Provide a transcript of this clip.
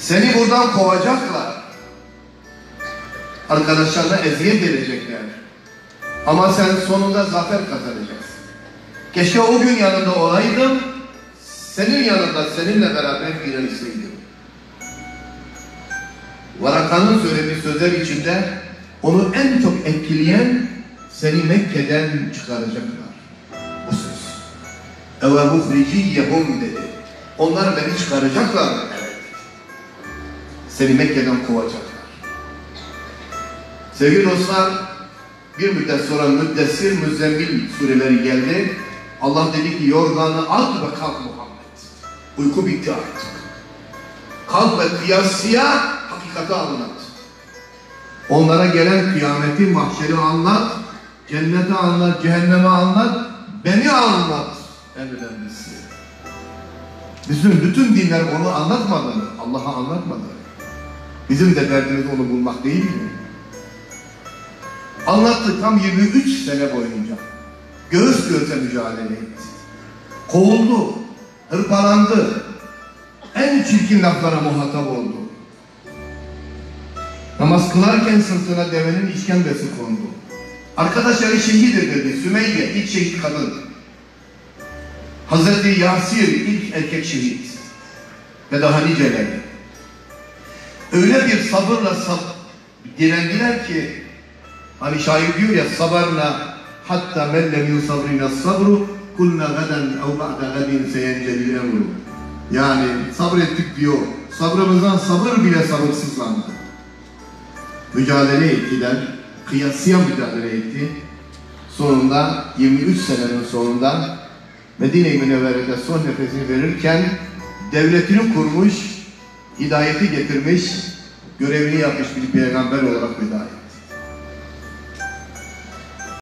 Seni buradan kovacaklar. Arkadaşlarına eziyet edecekler. Ama sen sonunda zafer kazanacaksın. Keşke o gün yanında olaydım, senin yanında seninle beraber girebilseydim. Varaka'nın söylediği sözler içinde onu en çok etkileyen seni Mekke'den çıkaracaklar. Bu söz. اَوَ مُخْرِجِيَّهُمْ dedi. Onlar beni çıkaracaklar. Evet. Seni Mekke'den kovacaklar. Sevgili dostlar, bir müddet sonra Müddessir, Müzzemmil sureleri geldi. Allah dedi ki yorganı at ve kalk Muhammed. Uyku bitti artık. Kalk ve kıyasıya hakikati anlat. Onlara gelen kıyameti, mahşeri anlat. Cenneti anlat, cehennemi anlat. Beni anlat. Emreden bizi. Bütün dinler onu anlatmadı mı? Allah'a anlatmadı. Bizim de derdimiz onu bulmak değil mi? Anlattı tam 23 sene boyunca. Göğüs göğüse mücadele etti. Kovuldu, hırpalandı. En çirkin laflara muhatap oldu. Namaz kılarken sırtına devenin işkembesi kondu. Arkadaşları şehit edildi. Sümeyye ilk şehit kadın. Hazreti Yasir ilk erkek şehit. Ve daha niceleri. Öyle bir sabırla direndiler ki, hani şair diyor ya, sabarna hatta men lem yusabrina sabru kulna gaden ev ba'da gadin seyencelil emru. Yani sabrettik diyor. Sabrımızdan sabır bile sabırsızlandı. Mücadele ettiler. Kıyasıya mücadele etti. Sonunda 23 senenin sonunda Medine-i Münevvere'de son nefesini verirken devletini kurmuş, hidayeti getirmiş, görevini yapmış bir peygamber olarak veda etti.